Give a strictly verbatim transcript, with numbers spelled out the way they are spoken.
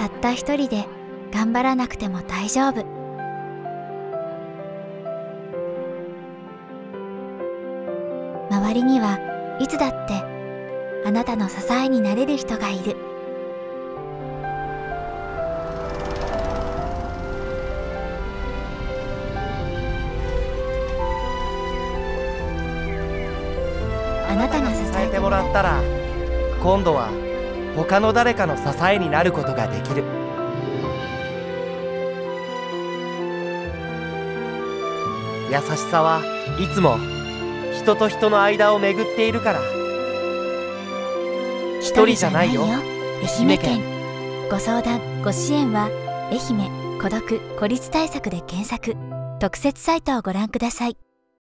たった一人で頑張らなくても大丈夫。周りにはいつだってあなたの支えになれる人がいる。あなたが支えてもらったら、今度は他の誰かの支えになることができる。優しさはいつも人と人の間を巡っているから。一人じゃないよ。 愛媛県。ご相談ご支援は愛媛孤独・孤立対策で検索。特設サイトをご覧ください。